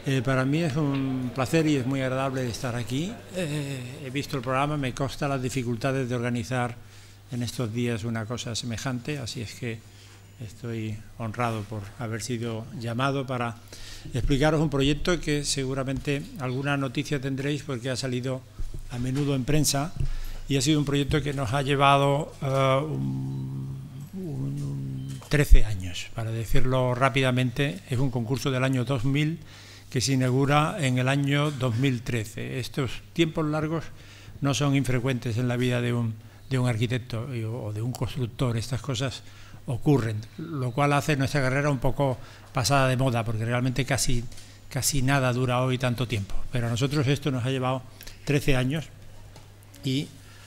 Para mí es un placer y es muy agradable estar aquí. He visto el programa, me consta las dificultades de organizar en estos días una cosa semejante, así es que estoy honrado por haber sido llamado para explicaros un proyecto que seguramente alguna noticia tendréis porque ha salido a menudo en prensa y ha sido un proyecto que nos ha llevado 13 años, para decirlo rápidamente. Es un concurso del año 2000 que se inaugura en el año 2013. Estos tiempos largos no son infrecuentes en la vida de un arquitecto o de un constructor. Estas cosas ocurren, lo cual hace nuestra carrera un poco pasada de moda, porque realmente casi nada dura hoy tanto tiempo. Pero a nosotros esto nos ha llevado 13 años y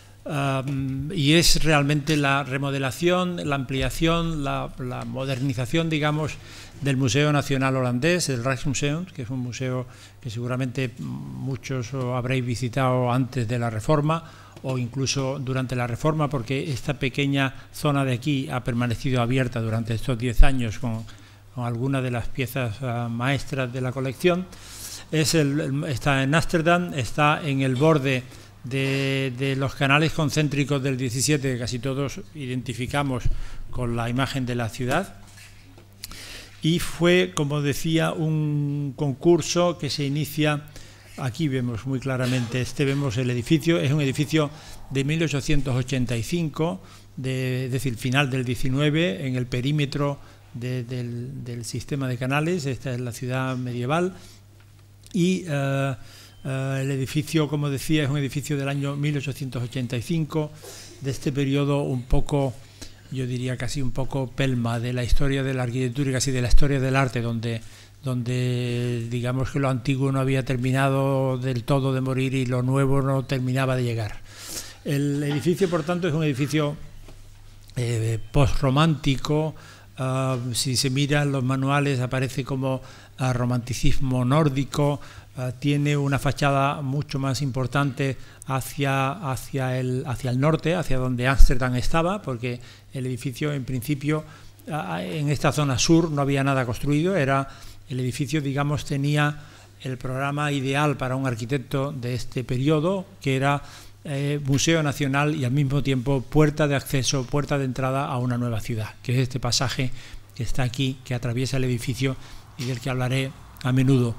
es realmente la remodelación, la ampliación, la modernización, digamos, del Museo Nacional Holandés, el Rijksmuseum, que es un museo que seguramente muchos habréis visitado antes de la Reforma o incluso durante la Reforma, porque esta pequeña zona de aquí ha permanecido abierta durante estos 10 años con algunas de las piezas maestras de la colección. Está en Ámsterdam, está en el borde de los canales concéntricos del 17, que casi todos identificamos con la imagen de la ciudad, y fue, como decía, un concurso que se inicia. Aquí vemos muy claramente, vemos el edificio, es un edificio de 1885, es decir, final del 19, en el perímetro del sistema de canales. Esta es la ciudad medieval y el edificio, como decía, es un edificio del año 1885, de este periodo un poco, yo diría casi un poco pelma de la historia de la arquitectura y casi de la historia del arte, donde digamos que lo antiguo no había terminado del todo de morir y lo nuevo no terminaba de llegar. El edificio, por tanto, es un edificio postromántico. Si se miran los manuales aparece como romanticismo nórdico. Tiene una fachada mucho más importante hacia el norte, hacia donde Ámsterdam estaba, porque el edificio en principio en esta zona sur no había nada construido. El edificio, digamos, tenía el programa ideal para un arquitecto de este periodo, que era Museo Nacional y al mismo tiempo puerta de acceso, puerta de entrada a una nueva ciudad, que es este pasaje que está aquí, que atraviesa el edificio y del que hablaré a menudo.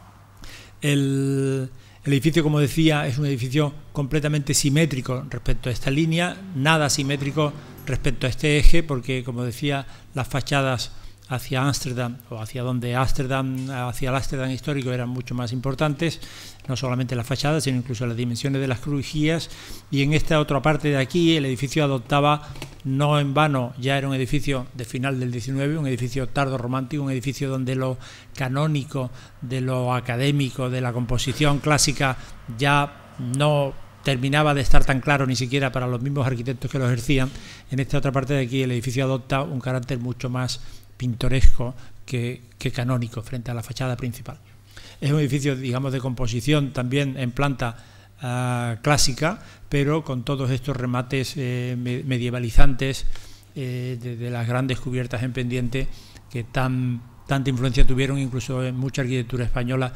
El edificio, como decía, es un edificio completamente simétrico respecto a esta línea, nada simétrico respecto a este eje, porque, como decía, las fachadas hacia Ámsterdam, o hacia donde Ámsterdam, hacia el Ámsterdam histórico, eran mucho más importantes, no solamente las fachadas, sino incluso las dimensiones de las crujías. Y en esta otra parte de aquí, el edificio adoptaba, no en vano, ya era un edificio de final del 19, un edificio tardo romántico, un edificio donde lo canónico, de lo académico, de la composición clásica, ya no terminaba de estar tan claro ni siquiera para los mismos arquitectos que lo ejercían. En esta otra parte de aquí, el edificio adopta un carácter mucho más pintoresco que canónico frente a la fachada principal. Es un edificio, digamos, de composición también en planta clásica, pero con todos estos remates medievalizantes de las grandes cubiertas en pendiente que tanta influencia tuvieron incluso en mucha arquitectura española.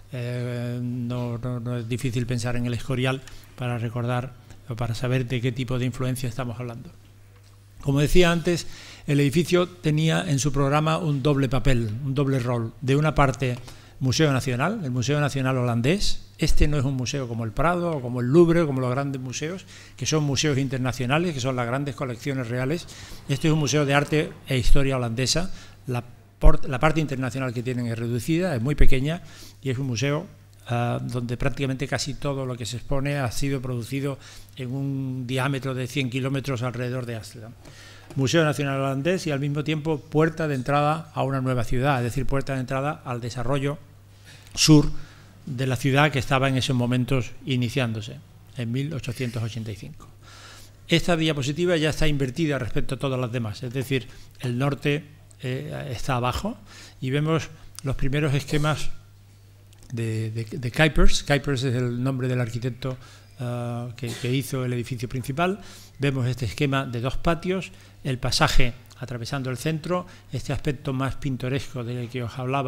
No es difícil pensar en el Escorial para recordar o para saber de qué tipo de influencia estamos hablando. Como decía antes, el edificio tenía en su programa un doble papel, un doble rol. De una parte, Museo Nacional, el Museo Nacional Holandés. Este no es un museo como el Prado o como el Louvre o como los grandes museos, que son museos internacionales, que son las grandes colecciones reales. Este es un museo de arte e historia holandesa. La parte internacional que tienen es reducida, es muy pequeña, y es un museo donde prácticamente casi todo lo que se expone ha sido producido en un diámetro de 100 kilómetros alrededor de Ámsterdam. Museo Nacional Holandés y al mismo tiempo puerta de entrada a una nueva ciudad, es decir, puerta de entrada al desarrollo sur de la ciudad que estaba en esos momentos iniciándose, en 1885. Esta diapositiva ya está invertida respecto a todas las demás, es decir, el norte está abajo y vemos los primeros esquemas de Kuipers. Kuipers es el nombre del arquitecto que hizo el edificio principal. Vemos este esquema de dos patios, el pasaje atravesando el centro, este aspecto más pintoresco del que os hablaba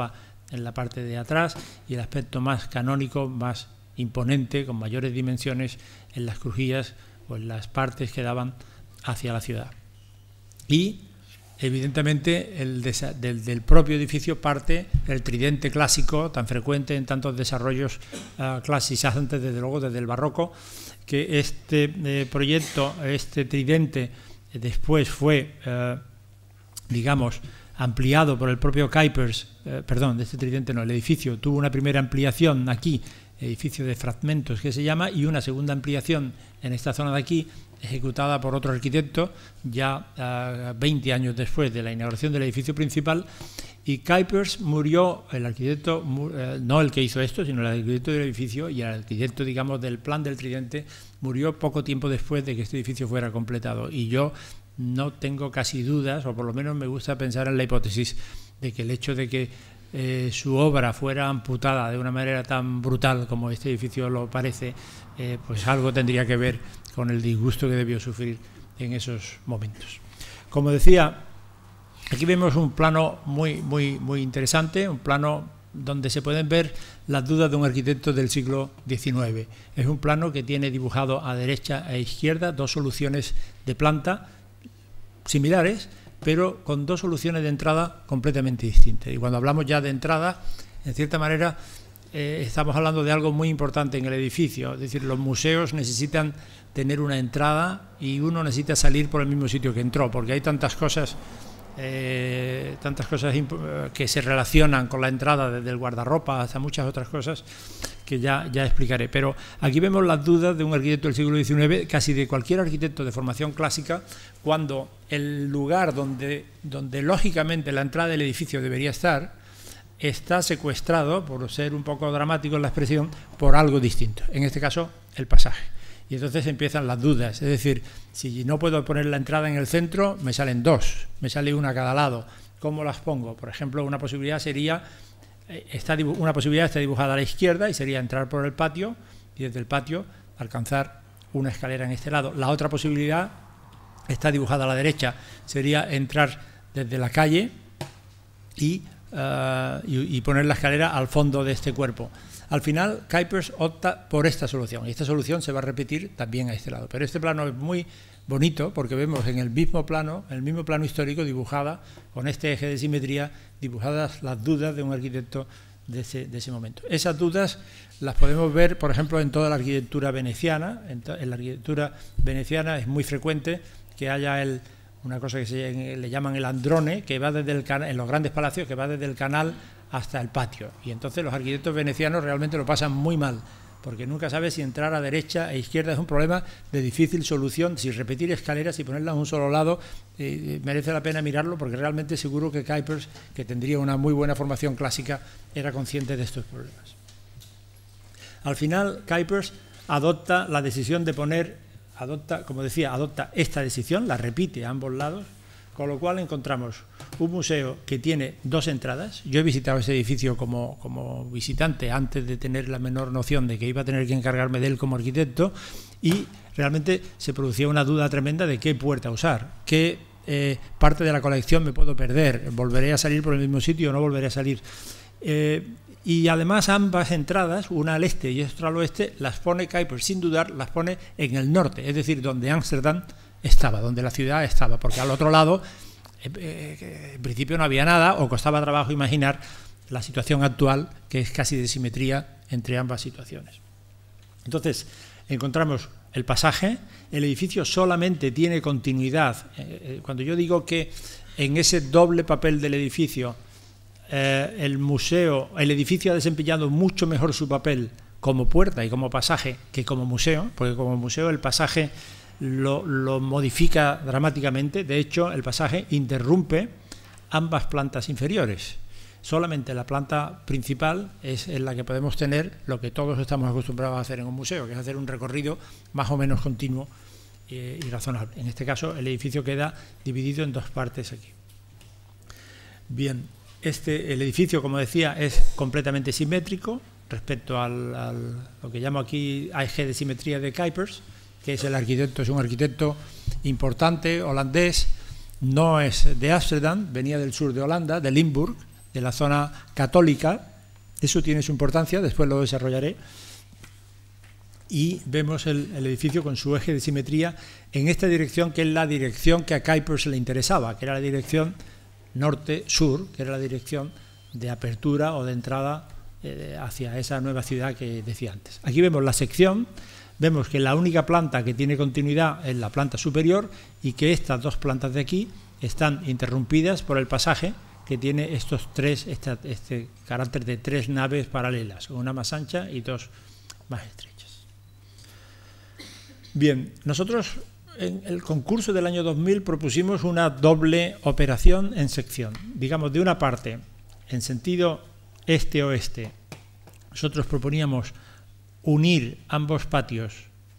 en la parte de atrás y el aspecto más canónico, más imponente, con mayores dimensiones en las crujías o en las partes que daban hacia la ciudad. Y evidentemente del propio edificio parte el tridente clásico tan frecuente en tantos desarrollos clasicizantes, desde luego desde el barroco, que este proyecto, este tridente, después fue, digamos, ampliado por el propio Cuypers, perdón, de este tridente no, el edificio tuvo una primera ampliación aquí, edificio de fragmentos que se llama, y una segunda ampliación en esta zona de aquí, ejecutada por otro arquitecto, ya 20 años después de la inauguración del edificio principal, y Cuypers murió, el arquitecto, no el que hizo esto, sino el arquitecto del edificio, y el arquitecto, digamos, del plan del tridente, murió poco tiempo después de que este edificio fuera completado, y yo no tengo casi dudas, o por lo menos me gusta pensar en la hipótesis de que el hecho de que su obra fuera amputada de una manera tan brutal como este edificio lo parece, pues algo tendría que ver con el disgusto que debió sufrir en esos momentos. Como decía, aquí vemos un plano muy interesante, un plano donde se pueden ver las dudas de un arquitecto del siglo XIX. Es un plano que tiene dibujado a derecha e izquierda dos soluciones de planta similares, pero con dos soluciones de entrada completamente distintas. Y cuando hablamos ya de entrada, en cierta manera, estamos hablando de algo muy importante en el edificio. Es decir, los museos necesitan tener una entrada y uno necesita salir por el mismo sitio que entró, porque hay tantas cosas que se relacionan con la entrada, desde el guardarropa hasta muchas otras cosas que ya explicaré. Pero aquí vemos las dudas de un arquitecto del siglo XIX, casi de cualquier arquitecto de formación clásica, cuando el lugar donde lógicamente la entrada del edificio debería estar, está secuestrado, por ser un poco dramático en la expresión, por algo distinto, en este caso el pasaje. Y entonces empiezan las dudas, es decir, si no puedo poner la entrada en el centro, me salen dos, me sale una a cada lado. ¿Cómo las pongo? Por ejemplo, una posibilidad sería, está dibujada a la izquierda y sería entrar por el patio y desde el patio alcanzar una escalera en este lado. La otra posibilidad está dibujada a la derecha, sería entrar desde la calle y poner la escalera al fondo de este cuerpo. Al final, Cuypers opta por esta solución, y esta solución se va a repetir también a este lado. Pero este plano es muy bonito porque vemos en el mismo plano histórico dibujada, con este eje de simetría, dibujadas las dudas de un arquitecto de ese momento. Esas dudas las podemos ver, por ejemplo, en toda la arquitectura veneciana. En la arquitectura veneciana es muy frecuente que haya una cosa que le llaman el androne, que va desde el canal, en los grandes palacios, que va desde el canal hasta el patio, y entonces los arquitectos venecianos realmente lo pasan muy mal, porque nunca sabes si entrar a derecha e izquierda. Es un problema de difícil solución. Si repetir escaleras y ponerlas a un solo lado, merece la pena mirarlo, porque realmente seguro que Cuypers, que tendría una muy buena formación clásica, era consciente de estos problemas. Al final, Cuypers adopta la decisión de como decía, adopta esta decisión, la repite a ambos lados, con lo cual encontramos un museo que tiene dos entradas. Yo he visitado ese edificio como visitante antes de tener la menor noción de que iba a tener que encargarme de él como arquitecto, y realmente se producía una duda tremenda de qué puerta usar, qué parte de la colección me puedo perder, volveré a salir por el mismo sitio o no volveré a salir. Y además ambas entradas, una al este y otra al oeste, las pone Cuypers sin dudar, las pone en el norte, es decir, donde Ámsterdam estaba, donde la ciudad estaba, porque al otro lado en principio no había nada, o costaba trabajo imaginar la situación actual, que es casi de simetría entre ambas situaciones. Entonces encontramos el pasaje, el edificio solamente tiene continuidad. Cuando yo digo que en ese doble papel del edificio, el edificio ha desempeñado mucho mejor su papel como puerta y como pasaje que como museo, porque como museo el pasaje lo modifica dramáticamente. De hecho, el pasaje interrumpe ambas plantas inferiores. Solamente la planta principal es en la que podemos tener lo que todos estamos acostumbrados a hacer en un museo, que es hacer un recorrido más o menos continuo y razonable. En este caso, el edificio queda dividido en dos partes aquí. Bien, el edificio, como decía, es completamente simétrico respecto a lo que llamo aquí eje de simetría de Cuypers, que es un arquitecto importante, holandés, no es de Ámsterdam, venía del sur de Holanda, de Limburg, de la zona católica. Eso tiene su importancia, después lo desarrollaré. Y vemos el edificio con su eje de simetría en esta dirección, que es la dirección que a Kuipers le interesaba, que era la dirección norte-sur, que era la dirección de apertura o de entrada hacia esa nueva ciudad que decía antes. Aquí vemos la sección, vemos que la única planta que tiene continuidad es la planta superior y que estas dos plantas de aquí están interrumpidas por el pasaje que tiene este carácter de 3 naves paralelas, una más ancha y 2 más estrechas. Bien, nosotros en el concurso del año 2000 propusimos una doble operación en sección. Digamos, de una parte, en sentido este-oeste, nosotros proponíamos unir ambos patios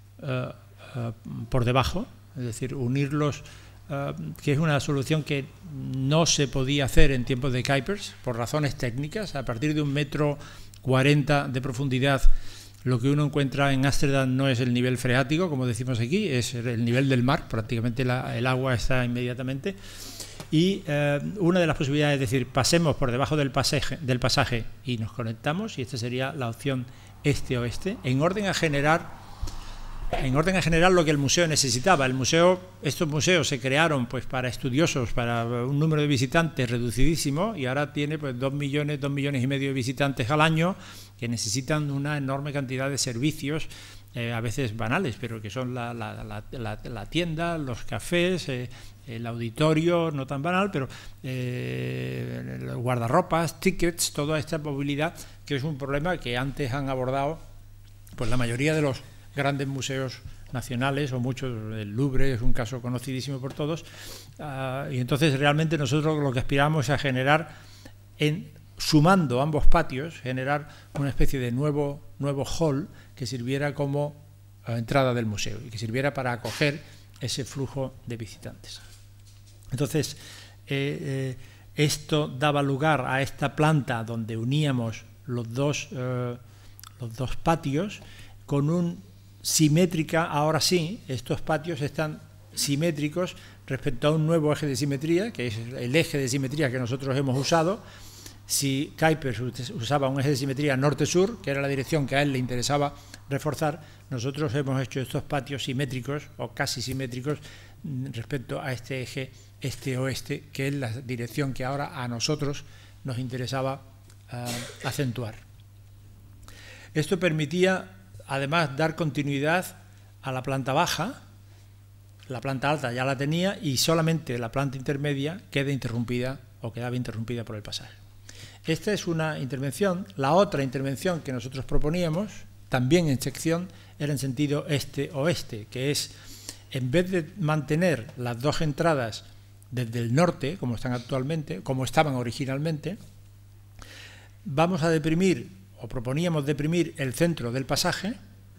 por debajo, es decir, unirlos, que es una solución que no se podía hacer en tiempos de Kuipers por razones técnicas. A partir de 1,40 m de profundidad, lo que uno encuentra en Ámsterdam no es el nivel freático, como decimos aquí, es el nivel del mar, prácticamente el agua está inmediatamente. Y una de las posibilidades es decir, pasemos por debajo del pasaje y nos conectamos, y esta sería la opción este-oeste, en orden a generar lo que el museo necesitaba. Estos museos se crearon pues para estudiosos, para un número de visitantes reducidísimo, y ahora tiene pues 2 millones y medio de visitantes al año que necesitan una enorme cantidad de servicios, a veces banales, pero que son la tienda, los cafés, el auditorio, no tan banal, pero el guardarropas, tickets, toda esta movilidad, que es un problema que antes han abordado pues la mayoría de los grandes museos nacionales, o muchos. El Louvre es un caso conocidísimo por todos, y entonces realmente nosotros lo que aspiramos es a generar, sumando ambos patios, generar una especie de nuevo hall que sirviera como entrada del museo y que sirviera para acoger ese flujo de visitantes. Entonces, esto daba lugar a esta planta donde uníamos los dos patios con simétrica. Ahora sí, estos patios están simétricos respecto a un nuevo eje de simetría, que es el eje de simetría que nosotros hemos usado. Si Kuipers usaba un eje de simetría norte-sur, que era la dirección que a él le interesaba reforzar, nosotros hemos hecho estos patios simétricos o casi simétricos respecto a este eje este-oeste, que es la dirección que ahora a nosotros nos interesaba acentuar. Esto permitía además dar continuidad a la planta baja. La planta alta ya la tenía y solamente la planta intermedia quedaba interrumpida por el pasaje. Esta es una intervención. La otra intervención que nosotros proponíamos, también en sección, era en sentido este-oeste, que es, en vez de mantener las dos entradas desde el norte, como están actualmente, como estaban originalmente, vamos a deprimir, o proponíamos deprimir, el centro del pasaje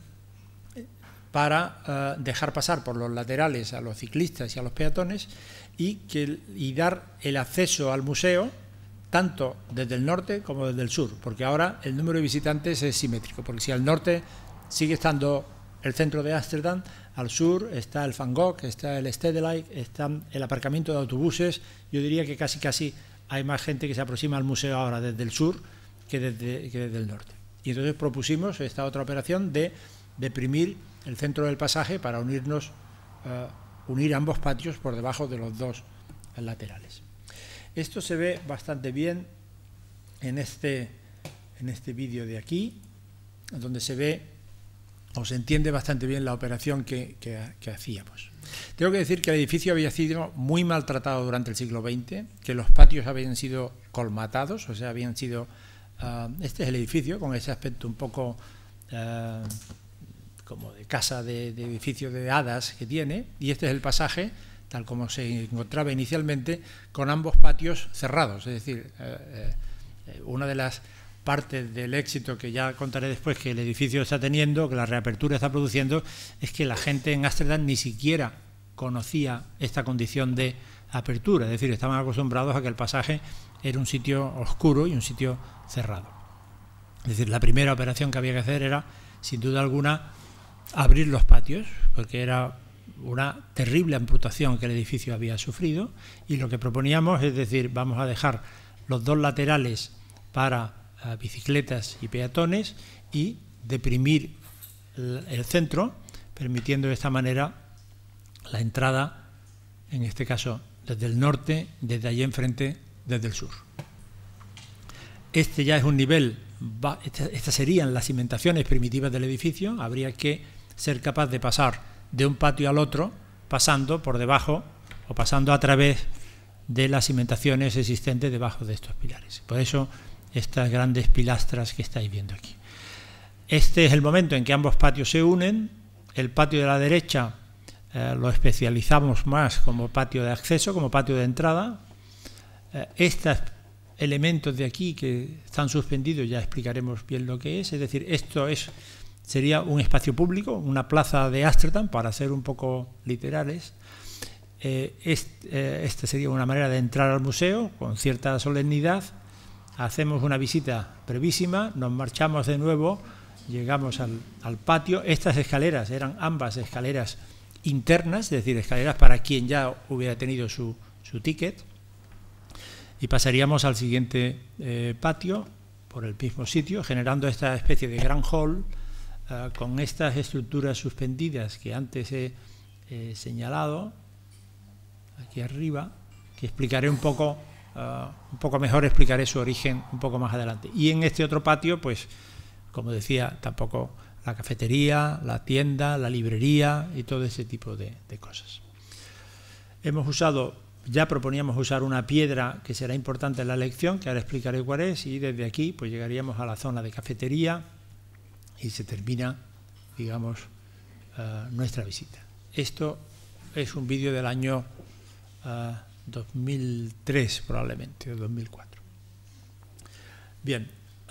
para dejar pasar por los laterales a los ciclistas y a los peatones y dar el acceso al museo tanto desde el norte como desde el sur, porque ahora el número de visitantes es simétrico, porque si al norte sigue estando el centro de Ámsterdam, al sur está el Van Gogh, está el Stedelijk, está el aparcamiento de autobuses. Yo diría que casi hay más gente que se aproxima al museo ahora desde el sur que desde el norte. Y entonces propusimos esta otra operación de deprimir el centro del pasaje para unir ambos patios por debajo de los dos laterales. Esto se ve bastante bien en este vídeo de aquí, donde se ve o se entiende bastante bien la operación que hacíamos. Tengo que decir que el edificio había sido muy maltratado durante el siglo XX, que los patios habían sido colmatados, o sea, habían sido... este es el edificio, con ese aspecto un poco como de casa de edificio de hadas que tiene, y este es el pasaje, tal como se encontraba inicialmente, con ambos patios cerrados. Es decir, una de las partes del éxito que ya contaré después que el edificio está teniendo, que la reapertura está produciendo, es que la gente en Ámsterdam ni siquiera conocía esta condición de apertura, es decir, estaban acostumbrados a que el pasaje era un sitio oscuro y un sitio cerrado. Es decir, la primera operación que había que hacer era, sin duda alguna, abrir los patios, porque era una terrible amputación que el edificio había sufrido, y lo que proponíamos es decir, vamos a dejar los dos laterales para bicicletas y peatones y deprimir el centro, permitiendo de esta manera la entrada, en este caso desde el norte, desde allí enfrente, desde el sur. Este ya es un nivel, estas serían las cimentaciones primitivas del edificio. Habría que ser capaz de pasar de un patio al otro, pasando por debajo o pasando a través de las cimentaciones existentes debajo de estos pilares. Por eso estas grandes pilastras que estáis viendo aquí. Este es el momento en que ambos patios se unen. El patio de la derecha lo especializamos más como patio de acceso, como patio de entrada. Estos elementos de aquí que están suspendidos ya explicaremos bien lo que es decir, sería un espacio público, una plaza de Ámsterdam, para ser un poco literales. Esta sería una manera de entrar al museo con cierta solemnidad. Hacemos una visita brevísima, nos marchamos de nuevo, llegamos al patio. Estas escaleras eran ambas escaleras internas, es decir, escaleras para quien ya hubiera tenido su ticket, y pasaríamos al siguiente patio por el mismo sitio, generando esta especie de gran hall con estas estructuras suspendidas que antes he señalado aquí arriba, que explicaré un poco mejor, explicaré su origen un poco más adelante. Y en este otro patio, pues, como decía, tampoco la cafetería, la tienda, la librería y todo ese tipo de cosas. Ya proponíamos usar una piedra que será importante en la lección, que ahora explicaré cuál es, y desde aquí pues llegaríamos a la zona de cafetería y se termina, digamos, nuestra visita. Esto es un vídeo del año 2003 probablemente, o 2004. Bien.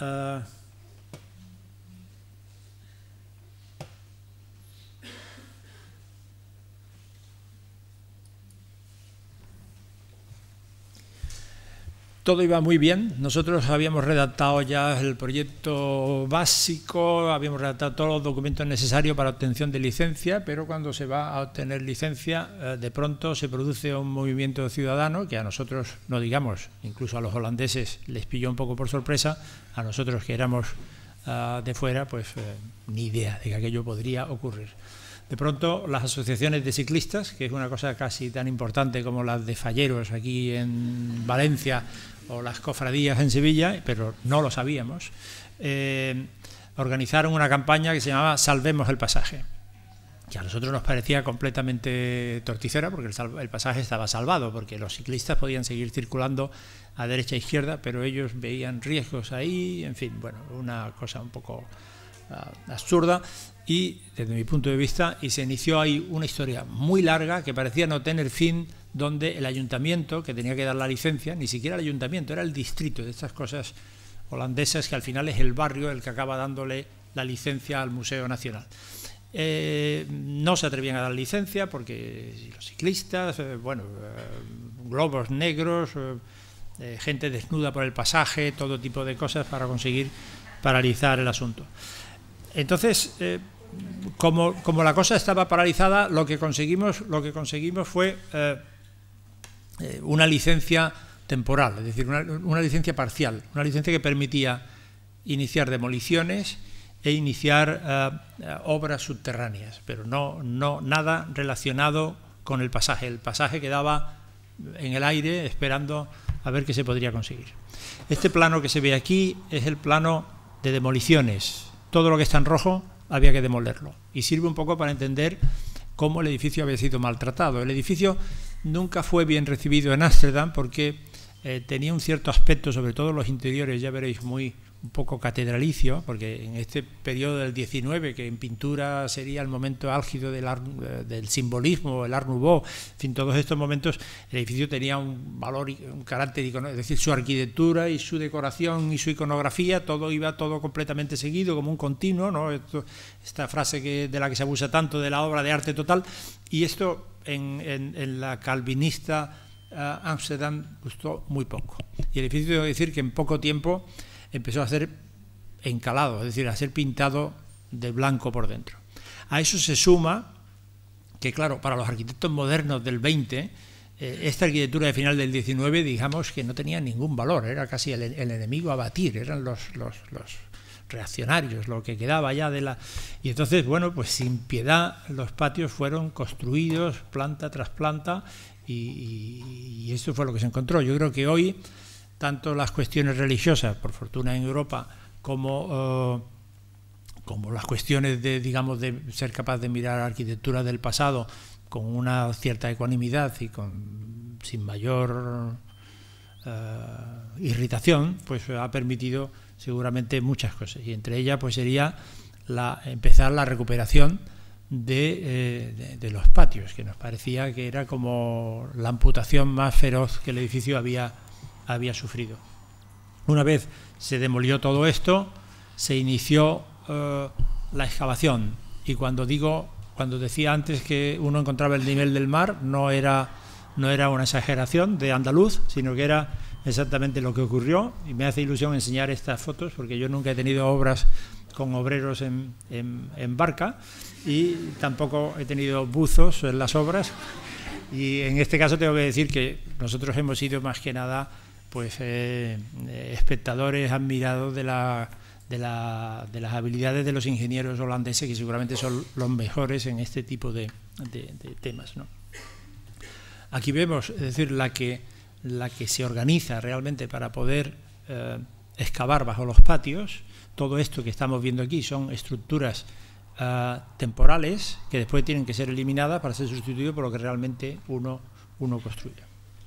Todo iba muy bien. Nosotros habíamos redactado ya el proyecto básico, habíamos redactado todos los documentos necesarios para obtención de licencia, pero cuando se va a obtener licencia, de pronto se produce un movimiento ciudadano que a nosotros, no digamos, incluso a los holandeses les pilló un poco por sorpresa, a nosotros que éramos de fuera, pues ni idea de que aquello podría ocurrir. De pronto, las asociaciones de ciclistas, que es una cosa casi tan importante como las de falleros aquí en Valencia o las cofradías en Sevilla, pero no lo sabíamos, organizaron una campaña que se llamaba Salvemos el pasaje, que a nosotros nos parecía completamente torticera, porque el pasaje estaba salvado, porque los ciclistas podían seguir circulando a derecha e izquierda, pero ellos veían riesgos ahí, en fin, bueno, una cosa un poco absurda. Y desde mi punto de vista, y se inició ahí una historia muy larga que parecía no tener fin, donde el ayuntamiento, que tenía que dar la licencia, ni siquiera el ayuntamiento, era el distrito, de estas cosas holandesas que al final es el barrio el que acaba dándole la licencia al Museo Nacional. No se atrevían a dar licencia porque los ciclistas, globos negros, gente desnuda por el pasaje, todo tipo de cosas para conseguir paralizar el asunto. Entonces, como la cosa estaba paralizada, lo que conseguimos fue una licencia temporal, es decir, una licencia parcial, una licencia que permitía iniciar demoliciones e iniciar obras subterráneas, pero no nada relacionado con el pasaje. El pasaje quedaba en el aire esperando a ver qué se podría conseguir. Este plano que se ve aquí es el plano de demoliciones. Todo lo que está en rojo había que demolerlo, y sirve un poco para entender cómo el edificio había sido maltratado. El edificio nunca fue bien recibido en Ámsterdam porque tenía un cierto aspecto, sobre todo los interiores, ya veréis, un poco catedralicio, porque en este periodo del 19, que en pintura sería el momento álgido del simbolismo, el Art Nouveau, en fin, todos estos momentos, el edificio tenía un valor, un carácter iconográfico, es decir, su arquitectura y su decoración y su iconografía, todo iba completamente seguido, como un continuo, ¿no? Esta frase de la que se abusa tanto, de la obra de arte total, y esto en la calvinista Ámsterdam gustó muy poco. Y el edificio, tengo que decir que en poco tiempo empezó a ser encalado, es decir, a ser pintado de blanco por dentro. A eso se suma que, claro, para los arquitectos modernos del 20, esta arquitectura de final del 19, digamos que no tenía ningún valor, era casi el enemigo a batir, eran los reaccionarios, lo que quedaba ya de la... Y entonces, bueno, pues sin piedad los patios fueron construidos planta tras planta y esto fue lo que se encontró. Yo creo que hoy, tanto las cuestiones religiosas, por fortuna en Europa, como las cuestiones de, digamos, de ser capaz de mirar arquitectura del pasado con una cierta ecuanimidad y sin mayor irritación, pues ha permitido seguramente muchas cosas, y entre ellas pues sería empezar la recuperación de los patios, que nos parecía que era como la amputación más feroz que el edificio había sufrido. Una vez se demolió todo esto, se inició la excavación, y cuando decía antes que uno encontraba el nivel del mar, no era una exageración de andaluz, sino que era exactamente lo que ocurrió, y me hace ilusión enseñar estas fotos porque yo nunca he tenido obras con obreros en barca y tampoco he tenido buzos en las obras, y en este caso tengo que decir que nosotros hemos sido más que nada pues espectadores admirados de las habilidades de los ingenieros holandeses, que seguramente son los mejores en este tipo de temas, ¿no? Aquí vemos, es decir, la que se organiza realmente para poder excavar bajo los patios. Todo esto que estamos viendo aquí son estructuras temporales que después tienen que ser eliminadas para ser sustituidas por lo que realmente uno construye.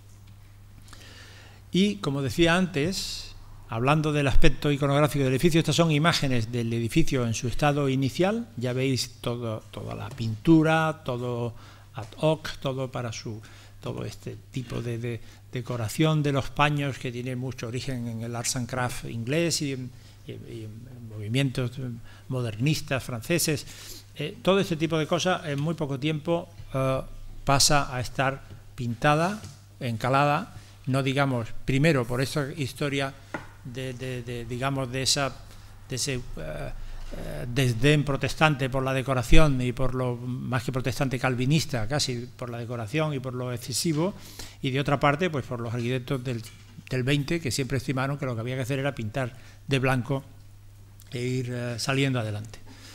Y como decía antes, hablando del aspecto iconográfico del edificio, estas son imágenes del edificio en su estado inicial. Ya veis toda la pintura, todo ad hoc, todo este tipo de decoración de los paños, que tiene mucho origen en el arts and craft inglés y en movimientos modernistas franceses. Todo este tipo de cosas en muy poco tiempo pasa a estar pintada, encalada, no digamos primero por esta historia digamos de ese desdén protestante por la decoración, y por lo más que protestante calvinista, casi por la decoración y por lo excesivo, y de otra parte pues por los arquitectos del 20, que siempre estimaron que lo que había que hacer era pintar de blanco e ir saliendo adelante.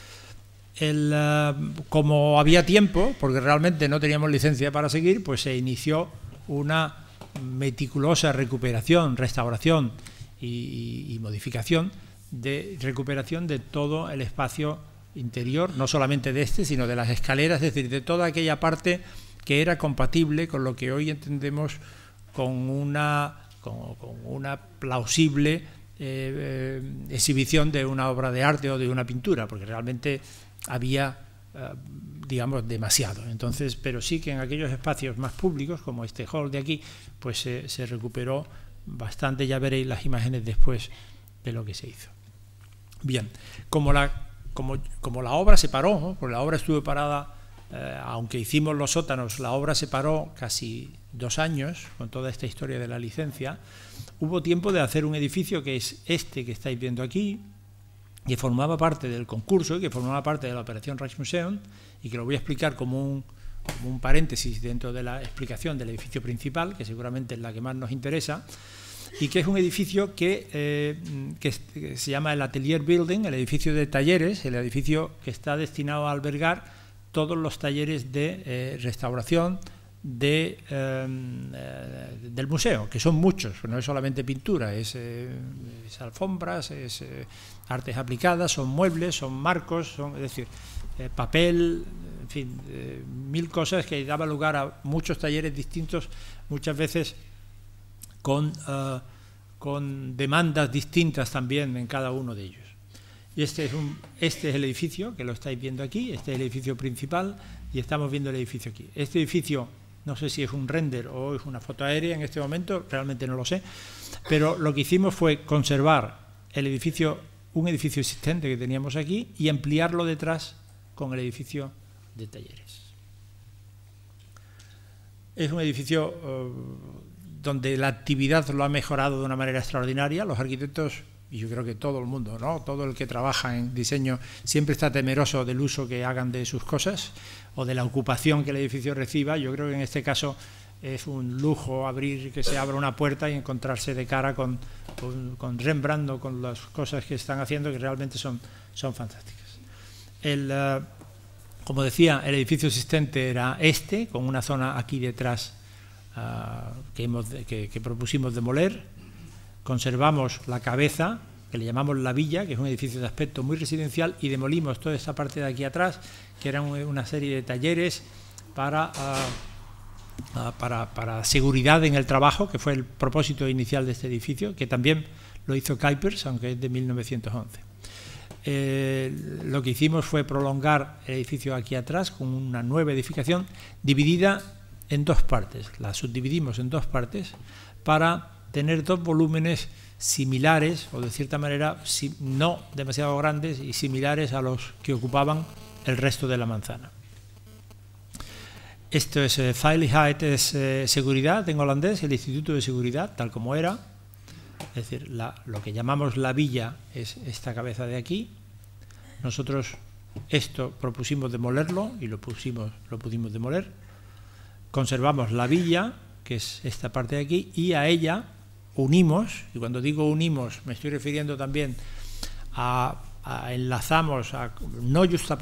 Como había tiempo, porque realmente no teníamos licencia para seguir, pues se inició una meticulosa recuperación, restauración y modificación de recuperación de todo el espacio interior, no solamente de este, sino de las escaleras, es decir, de toda aquella parte que era compatible con lo que hoy entendemos con una plausible exhibición de una obra de arte o de una pintura, porque realmente había, digamos, demasiado. Entonces, pero sí que en aquellos espacios más públicos, como este hall de aquí, pues se recuperó bastante. Ya veréis las imágenes después de lo que se hizo. Bien, como la obra se paró, ¿no? Porque la obra estuvo parada, aunque hicimos los sótanos, la obra se paró casi 2 años con toda esta historia de la licencia. Hubo tiempo de hacer un edificio que es este que estáis viendo aquí, que formaba parte del concurso, que formaba parte de la operación Rijksmuseum, y que lo voy a explicar como un paréntesis dentro de la explicación del edificio principal, que seguramente es la que más nos interesa, y que es un edificio que se llama el Atelier Building, el edificio de talleres, el edificio que está destinado a albergar todos los talleres de restauración del museo, que son muchos, no es solamente pintura, es alfombras, es artes aplicadas, son muebles, son marcos, es decir, papel, en fin, 1000 cosas que daban lugar a muchos talleres distintos, muchas veces con demandas distintas también en cada uno de ellos. Y este es el edificio, que lo estáis viendo aquí, este es el edificio principal, y estamos viendo el edificio aquí. Este edificio, no sé si es un render o es una foto aérea en este momento, realmente no lo sé, pero lo que hicimos fue conservar un edificio existente que teníamos aquí y ampliarlo detrás con el edificio de talleres. Es un edificio donde la actividad lo ha mejorado de una manera extraordinaria. Los arquitectos, y yo creo que todo el mundo, ¿no? Todo el que trabaja en diseño siempre está temeroso del uso que hagan de sus cosas o de la ocupación que el edificio reciba. Yo creo que en este caso es un lujo abrir, que se abra una puerta y encontrarse de cara con Rembrandt o con las cosas que están haciendo, que realmente son fantásticas. Como decía, el edificio existente era este, con una zona aquí detrás que propusimos demoler. Conservamos la cabeza, que le llamamos la villa, que es un edificio de aspecto muy residencial, y demolimos toda esta parte de aquí atrás, que eran una serie de talleres para seguridad en el trabajo, que fue el propósito inicial de este edificio, que también lo hizo Kuipers, aunque es de 1911. Lo que hicimos fue prolongar el edificio aquí atrás con una nueva edificación dividida en dos partes. La subdividimos en dos partes para tener dos volúmenes similares, o de cierta manera no demasiado grandes, y similares a los que ocupaban el resto de la manzana. Esto es Veiligheid, es seguridad en holandés, el Instituto de Seguridad, tal como era. Es decir, lo que llamamos la villa es esta cabeza de aquí. Nosotros esto propusimos demolerlo y lo pudimos demoler. Conservamos la villa, que es esta parte de aquí, y a ella unimos, y cuando digo unimos me estoy refiriendo también enlazamos, no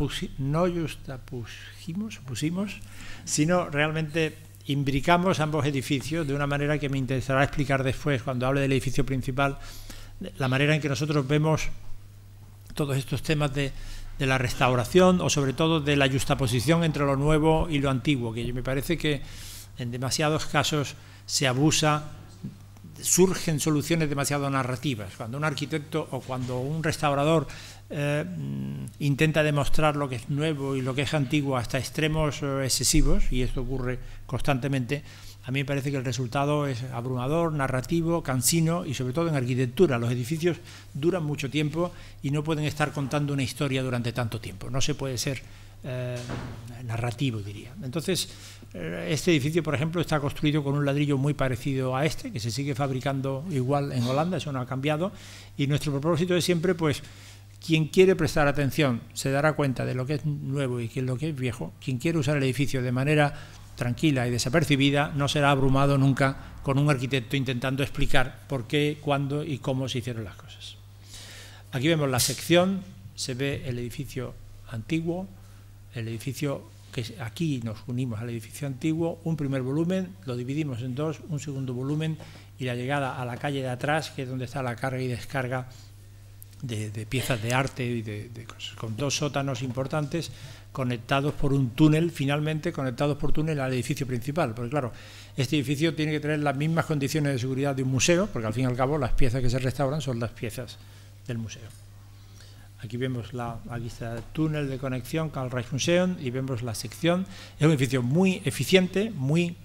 pusimos, sino realmente imbricamos ambos edificios de una manera que me interesará explicar después cuando hable del edificio principal, la manera en que nosotros vemos todos estos temas de la restauración, o sobre todo de la yuxtaposición entre lo nuevo y lo antiguo, que me parece que en demasiados casos se abusa, surgen soluciones demasiado narrativas. Cuando un arquitecto o cuando un restaurador intenta demostrar lo que es nuevo y lo que es antiguo hasta extremos excesivos, y esto ocurre constantemente, a mí me parece que el resultado es abrumador, narrativo, cansino, y sobre todo en arquitectura. Los edificios duran mucho tiempo y no pueden estar contando una historia durante tanto tiempo. No se puede ser narrativo, diría. Entonces, este edificio, por ejemplo, está construido con un ladrillo muy parecido a este, que se sigue fabricando igual en Holanda, eso no ha cambiado, y nuestro propósito es siempre, pues, quien quiere prestar atención se dará cuenta de lo que es nuevo y de lo que es viejo. Quien quiere usar el edificio de manera tranquila y desapercibida no será abrumado nunca con un arquitecto intentando explicar por qué, cuándo y cómo se hicieron las cosas. Aquí vemos la sección, se ve el edificio antiguo, el edificio que aquí nos unimos al edificio antiguo, un primer volumen, lo dividimos en dos, un segundo volumen, y la llegada a la calle de atrás, que es donde está la carga y descarga de piezas de arte y de cosas, con dos sótanos importantes conectados por un túnel, finalmente conectados por túnel al edificio principal, porque claro, este edificio tiene que tener las mismas condiciones de seguridad de un museo, porque al fin y al cabo las piezas que se restauran son las piezas del museo. Aquí vemos aquí está el túnel de conexión con el Rijksmuseum y vemos la sección. Es un edificio muy eficiente, muy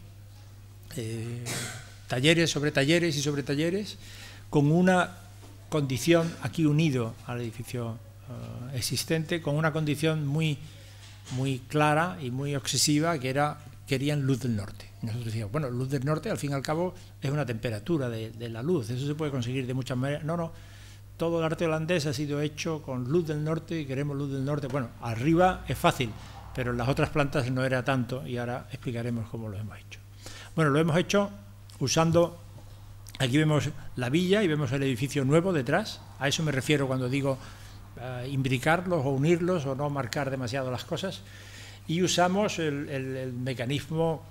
talleres sobre talleres y sobre talleres, con una condición, aquí unido al edificio existente, con una condición muy clara y muy obsesiva, que era, querían luz del norte. Y nosotros decíamos, bueno, luz del norte al fin y al cabo es una temperatura de la luz, eso se puede conseguir de muchas maneras. No, todo el arte holandés ha sido hecho con luz del norte y queremos luz del norte. Bueno, arriba es fácil, pero en las otras plantas no era tanto, y ahora explicaremos cómo lo hemos hecho. Bueno, lo hemos hecho usando, aquí vemos la villa y vemos el edificio nuevo detrás. A eso me refiero cuando digo imbricarlos o unirlos o no marcar demasiado las cosas, y usamos el mecanismo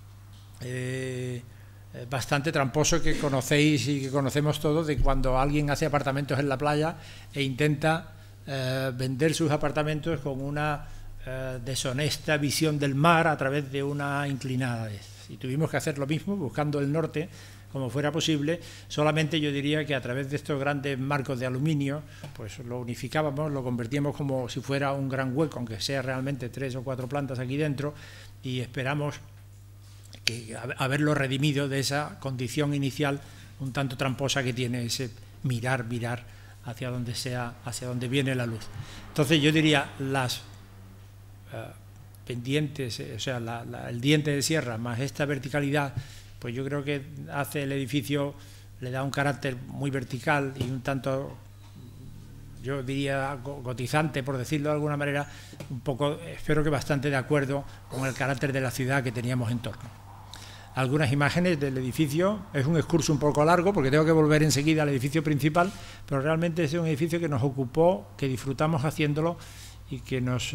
bastante tramposo que conocéis y que conocemos todos, de cuando alguien hace apartamentos en la playa e intenta vender sus apartamentos con una deshonesta visión del mar a través de una inclinada. Y tuvimos que hacer lo mismo buscando el norte como fuera posible, solamente yo diría que a través de estos grandes marcos de aluminio, pues lo unificábamos, lo convertíamos como si fuera un gran hueco, aunque sea realmente 3 o 4 plantas aquí dentro, y esperamos que haberlo redimido de esa condición inicial un tanto tramposa que tiene ese mirar hacia donde viene la luz. Entonces yo diría las pendientes, o sea, el diente de sierra más esta verticalidad, pues yo creo que hace el edificio, le da un carácter muy vertical y un tanto, yo diría, gotizante, por decirlo de alguna manera, un poco, espero que bastante de acuerdo con el carácter de la ciudad que teníamos en torno. algunas imágenes del edificio. Es un excurso un poco largo porque tengo que volver enseguida al edificio principal, pero realmente es un edificio que nos ocupó, que disfrutamos haciéndolo y que nos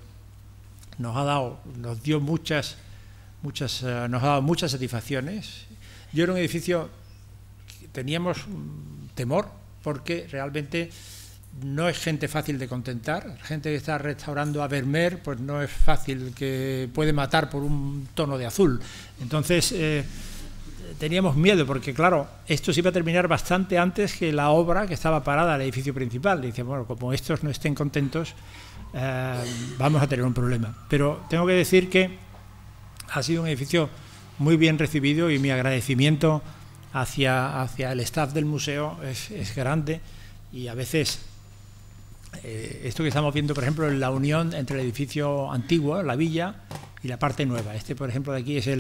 dio muchas satisfacciones. Yo era un edificio que teníamos temor porque realmente no es gente fácil de contentar. Gente que está restaurando a Vermeer, pues no es fácil, que puede matar por un tono de azul. Entonces teníamos miedo porque, claro, esto se iba a terminar bastante antes que la obra que estaba parada al edificio principal. Y dice, bueno, como estos no estén contentos, vamos a tener un problema. Pero tengo que decir que ha sido un edificio muy bien recibido y mi agradecimiento hacia el staff del museo es grande. Y a veces esto que estamos viendo, por ejemplo, es la unión entre el edificio antiguo, la villa, y la parte nueva. Este, por ejemplo, de aquí es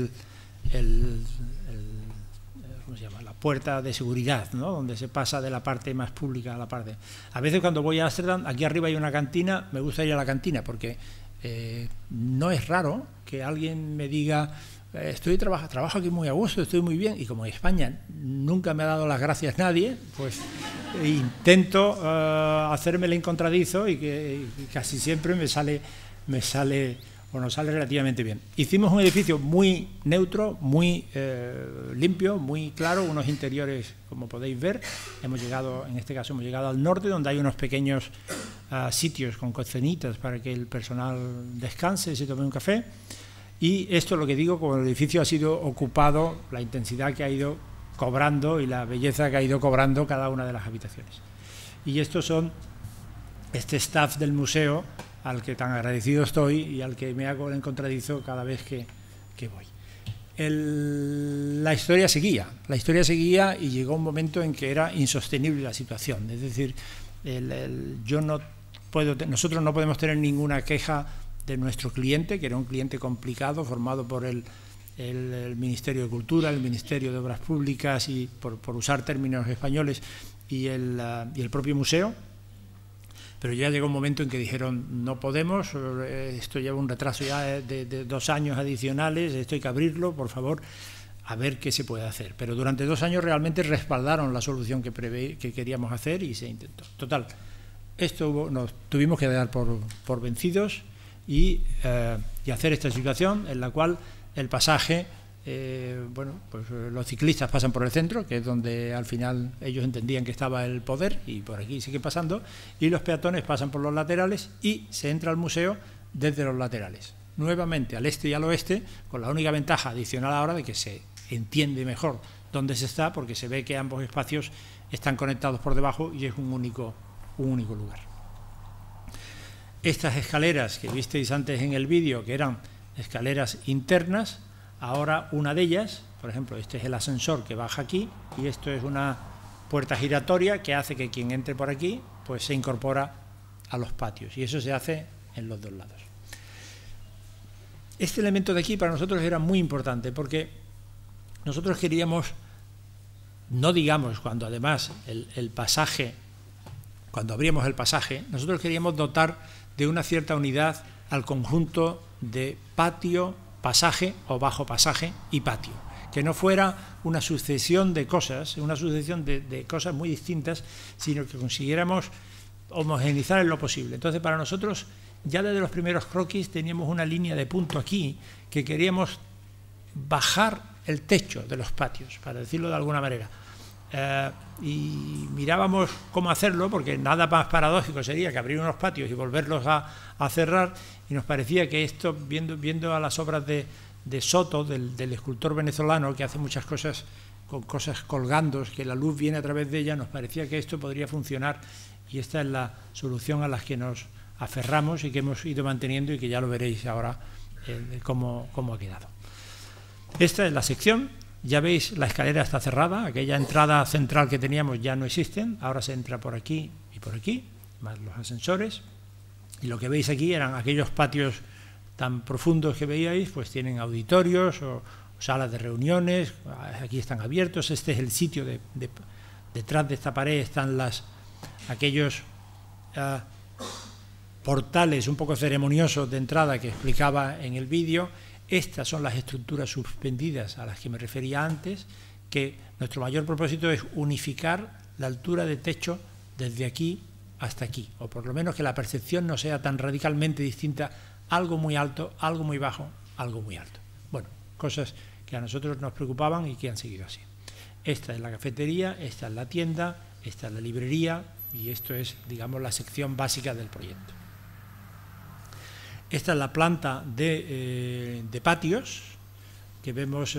¿cómo se llama? La puerta de seguridad, ¿no? Donde se pasa de la parte más pública a la parte. A veces cuando voy a Ámsterdam, aquí arriba hay una cantina, me gusta ir a la cantina porque no es raro que alguien me diga, trabajo aquí muy a gusto, estoy muy bien, y como en España nunca me ha dado las gracias nadie, pues intento hacerme el encontradizo y que casi siempre me sale o nos sale relativamente bien. Hicimos un edificio muy neutro, muy limpio, muy claro, unos interiores, como podéis ver. En este caso hemos llegado al norte, donde hay unos pequeños sitios con cocinitas para que el personal descanse y se tome un café. Y esto es lo que digo, como el edificio ha sido ocupado, la intensidad que ha ido cobrando y la belleza que ha ido cobrando cada una de las habitaciones. Y estos son este staff del museo, al que tan agradecido estoy y al que me hago el encontradizo cada vez que voy. La historia seguía y llegó un momento en que era insostenible la situación. Es decir, nosotros no podemos tener ninguna queja de nuestro cliente, que era un cliente complicado, formado por el Ministerio de Cultura, el Ministerio de Obras Públicas, y por usar términos españoles, y el propio museo. Pero ya llegó un momento en que dijeron, no podemos, esto lleva un retraso ya de 2 años adicionales, esto hay que abrirlo, por favor, a ver qué se puede hacer. Pero durante 2 años realmente respaldaron la solución que queríamos hacer y se intentó. Total, nos tuvimos que dar por vencidos y hacer esta situación en la cual el pasaje, pues los ciclistas pasan por el centro, que es donde al final ellos entendían que estaba el poder, y por aquí sigue pasando, y los peatones pasan por los laterales y se entra al museo desde los laterales, nuevamente al este y al oeste, con la única ventaja adicional ahora de que se entiende mejor dónde se está, porque se ve que ambos espacios están conectados por debajo y es un único lugar. Estas escaleras que visteis antes en el vídeo, que eran escaleras internas, ahora una de ellas, por ejemplo, este es el ascensor que baja aquí, y esto es una puerta giratoria que hace que quien entre por aquí pues se incorpora a los patios, y eso se hace en los 2 lados. Este elemento de aquí para nosotros era muy importante porque nosotros queríamos, no digamos cuando además el pasaje, cuando abríamos el pasaje, nosotros queríamos dotar de una cierta unidad al conjunto de patio, pasaje o bajo pasaje y patio, que no fuera una sucesión de cosas, de cosas muy distintas, sino que consiguiéramos homogeneizar en lo posible. Entonces, para nosotros, ya desde los primeros croquis teníamos una línea de punto aquí, que queríamos bajar el techo de los patios, para decirlo de alguna manera. Y mirábamos cómo hacerlo, porque nada más paradójico sería que abrir unos patios y volverlos a cerrar, y nos parecía que esto, viendo a las obras de Soto, del escultor venezolano, que hace muchas cosas con cosas colgando, que la luz viene a través de ella, nos parecía que esto podría funcionar, y esta es la solución a la que nos aferramos y que hemos ido manteniendo, y que ya lo veréis ahora cómo ha quedado. Esta es la sección. Ya veis, la escalera está cerrada, aquella entrada central que teníamos ya no existen, ahora se entra por aquí y por aquí, más los ascensores, y lo que veis aquí eran aquellos patios tan profundos que veíais, pues tienen auditorios o salas de reuniones, aquí están abiertos. Este es el sitio, detrás de esta pared están aquellos portales un poco ceremoniosos de entrada que explicaba en el vídeo. Estas son las estructuras suspendidas a las que me refería antes, que nuestro mayor propósito es unificar la altura de techo desde aquí hasta aquí, o por lo menos que la percepción no sea tan radicalmente distinta, algo muy alto, algo muy bajo, algo muy alto. Bueno, cosas que a nosotros nos preocupaban y que han seguido así. Esta es la cafetería, esta es la tienda, esta es la librería y esto es, digamos, la sección básica del proyecto. Esta es la planta de patios que vemos,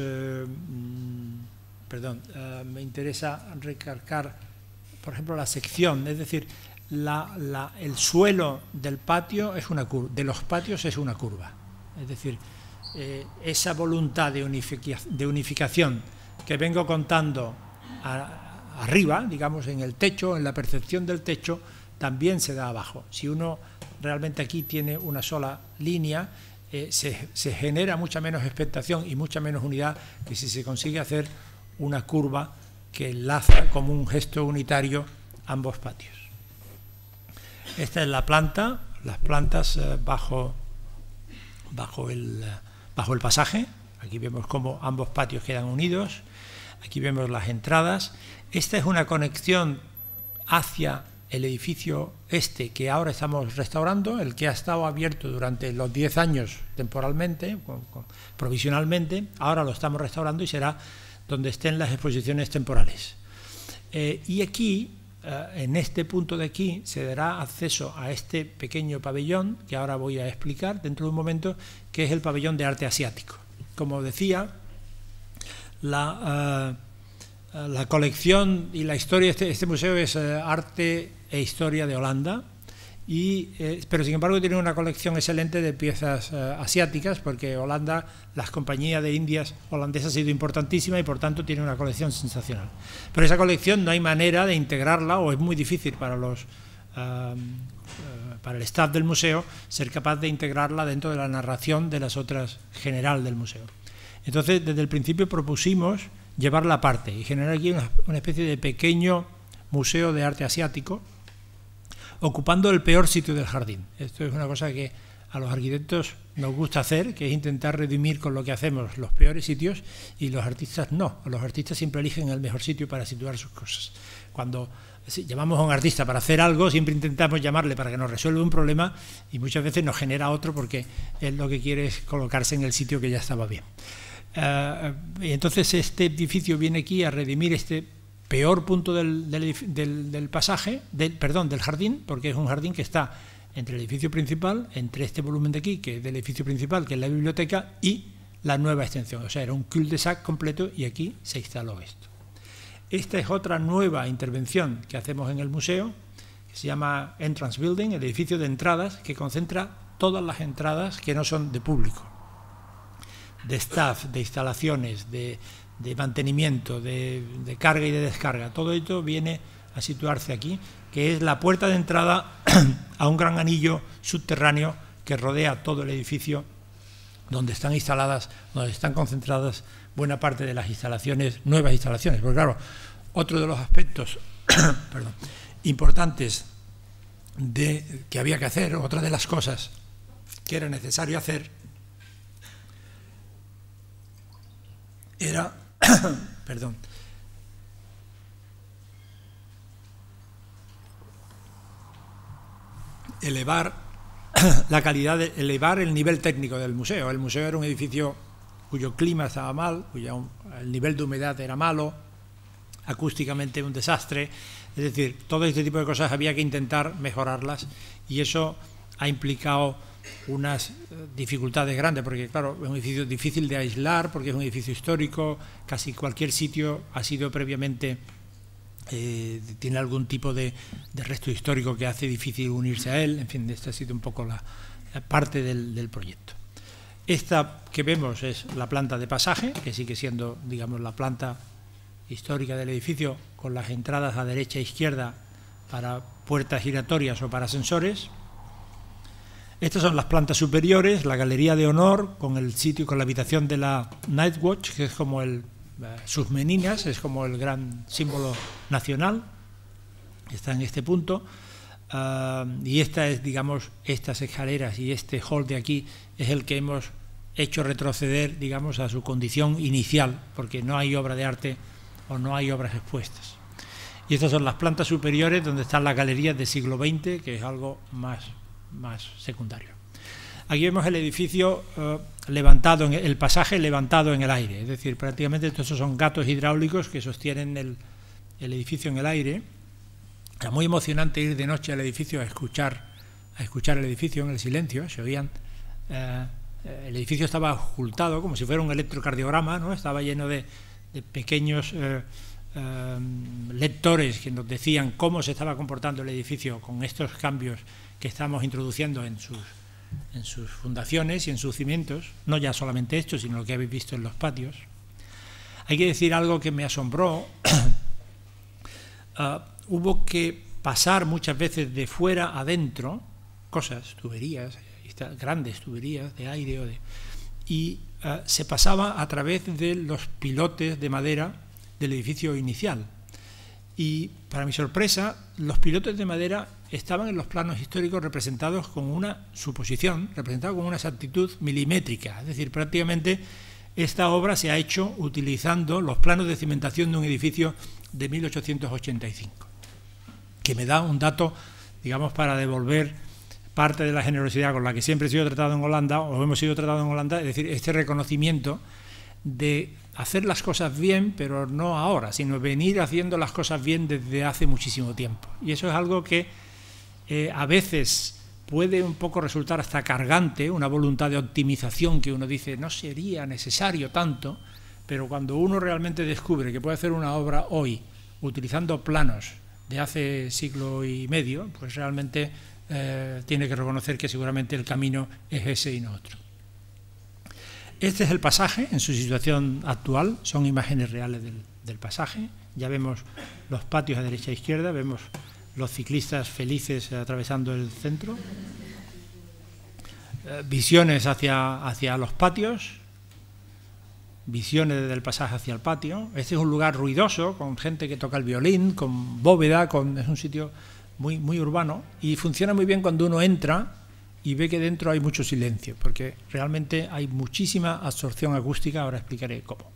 me interesa recalcar, por ejemplo, la sección, es decir, el suelo del patio es una curva, de los patios es una curva, es decir, esa voluntad de unificación que vengo contando arriba, digamos, en el techo, en la percepción del techo, también se da abajo. Si uno realmente aquí tiene una sola línea, se genera mucha menos expectación y mucha menos unidad que si se consigue hacer una curva que enlaza como un gesto unitario ambos patios. Esta es la planta, las plantas bajo el pasaje. Aquí vemos cómo ambos patios quedan unidos. Aquí vemos las entradas. Esta es una conexión hacia el edificio este que ahora estamos restaurando, el que ha estado abierto durante los 10 años temporalmente, provisionalmente. Ahora lo estamos restaurando y será donde estén las exposiciones temporales. Y aquí, en este punto de aquí, se dará acceso a este pequeño pabellón que ahora voy a explicar dentro de un momento, que es el pabellón de arte asiático. Como decía, la colección y la historia de este museo es arte e historia de Holanda, pero sin embargo tiene una colección excelente de piezas asiáticas, porque Holanda, las compañías de Indias holandesas ha sido importantísima y por tanto tiene una colección sensacional. Pero esa colección no hay manera de integrarla, o es muy difícil para el staff del museo ser capaz de integrarla dentro de la narración de las otras general del museo. Entonces, desde el principio propusimos llevarla aparte y generar aquí una especie de pequeño museo de arte asiático, ocupando el peor sitio del jardín. Esto es una cosa que a los arquitectos nos gusta hacer, que es intentar redimir con lo que hacemos los peores sitios, y los artistas no. Los artistas siempre eligen el mejor sitio para situar sus cosas. Cuando llamamos a un artista para hacer algo, siempre intentamos llamarle para que nos resuelva un problema, y muchas veces nos genera otro porque él lo que quiere es colocarse en el sitio que ya estaba bien. Y entonces este edificio viene aquí a redimir este peor punto del pasaje, del jardín, porque es un jardín que está entre el edificio principal, entre este volumen de aquí, que es del edificio principal, que es la biblioteca, y la nueva extensión. O sea, era un cul-de-sac completo y aquí se instaló esto. Esta es otra nueva intervención que hacemos en el museo, que se llama Entrance Building, el edificio de entradas, que concentra todas las entradas que no son de público, de staff, de instalaciones, de mantenimiento, de carga y de descarga. Todo esto viene a situarse aquí, que es la puerta de entrada a un gran anillo subterráneo que rodea todo el edificio, donde están instaladas, donde están concentradas buena parte de las instalaciones, nuevas instalaciones. Porque claro, otro de los aspectos importantes que había que hacer, otra de las cosas que era necesario hacer, era elevar la calidad, elevar el nivel técnico del museo. El museo era un edificio cuyo clima estaba mal, el nivel de humedad era malo, acústicamente un desastre. Es decir, todo este tipo de cosas había que intentar mejorarlas, y eso ha implicado unas dificultades grandes, porque claro, es un edificio difícil de aislar, porque es un edificio histórico, casi cualquier sitio ha sido previamente, tiene algún tipo de resto histórico que hace difícil unirse a él. En fin, esta ha sido un poco la parte del proyecto. Esta que vemos es la planta de pasaje, que sigue siendo, digamos, la planta histórica del edificio, con las entradas a derecha e izquierda para puertas giratorias o para ascensores. Estas son las plantas superiores, la galería de honor, con el sitio, con la habitación de la Night Watch, que es como sus meninas, es como el gran símbolo nacional, está en este punto. Y esta es, digamos, estas escaleras y este hall de aquí es el que hemos hecho retroceder, digamos, a su condición inicial, porque no hay obra de arte o no hay obras expuestas. Y estas son las plantas superiores, donde están las galerías del siglo XX, que es algo más secundario. Aquí vemos el edificio levantado, el pasaje levantado en el aire, es decir, prácticamente estos son gatos hidráulicos que sostienen el edificio en el aire. Era muy emocionante ir de noche al edificio a escuchar el edificio en el silencio, se oían. El edificio estaba ocultado como si fuera un electrocardiograma, ¿no? Estaba lleno de pequeños lectores que nos decían cómo se estaba comportando el edificio con estos cambios que estamos introduciendo en sus fundaciones y en sus cimientos, no ya solamente esto, sino lo que habéis visto en los patios. Hay que decir algo que me asombró. Hubo que pasar muchas veces de fuera a adentro, cosas, tuberías, grandes tuberías de aire, y se pasaba a través de los pilotes de madera del edificio inicial. Y para mi sorpresa, los pilotes de madera estaban en los planos históricos representados con una suposición, representados con una exactitud milimétrica, es decir, prácticamente esta obra se ha hecho utilizando los planos de cimentación de un edificio de 1885, que me da un dato, digamos, para devolver parte de la generosidad con la que siempre he sido tratado en Holanda, o hemos sido tratados en Holanda, es decir, este reconocimiento de hacer las cosas bien, pero no ahora, sino venir haciendo las cosas bien desde hace muchísimo tiempo. Y eso es algo que a veces puede un poco resultar hasta cargante, una voluntad de optimización que uno dice no sería necesario tanto, pero cuando uno realmente descubre que puede hacer una obra hoy utilizando planos de hace siglo y medio, pues realmente tiene que reconocer que seguramente el camino es ese y no otro. Este es el pasaje en su situación actual, son imágenes reales del pasaje. Ya vemos los patios a derecha e izquierda, vemos los ciclistas felices atravesando el centro. Visiones hacia los patios, visiones del pasaje hacia el patio. Este es un lugar ruidoso, con gente que toca el violín, con bóveda, es un sitio muy, muy urbano, y funciona muy bien cuando uno entra y ve que dentro hay mucho silencio, porque realmente hay muchísima absorción acústica, ahora explicaré cómo.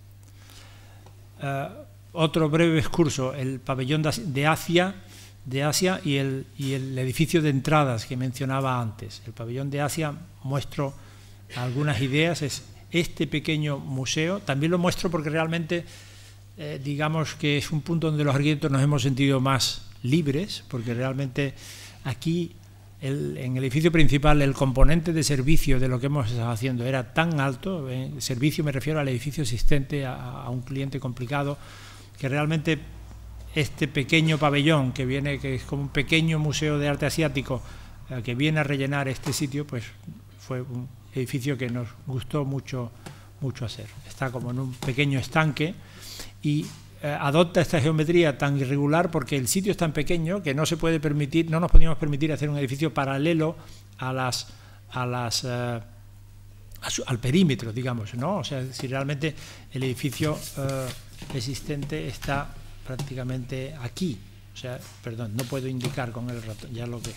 Otro breve excurso, el pabellón de Asia y el edificio de entradas que mencionaba antes. El pabellón de Asia muestro algunas ideas, es este pequeño museo, también lo muestro porque realmente digamos que es un punto donde los arquitectos nos hemos sentido más libres, porque realmente aquí en el edificio principal el componente de servicio de lo que hemos estado haciendo era tan alto, servicio me refiero al edificio asistente a un cliente complicado, que realmente este pequeño pabellón que es como un pequeño museo de arte asiático que viene a rellenar este sitio, pues fue un edificio que nos gustó mucho hacer. Está como en un pequeño estanque y adopta esta geometría tan irregular porque el sitio es tan pequeño que no nos podíamos permitir hacer un edificio paralelo al perímetro, digamos, ¿no? O sea, si realmente el edificio existente está prácticamente aquí, o sea, perdón, no puedo indicar con el ratón, ya lo que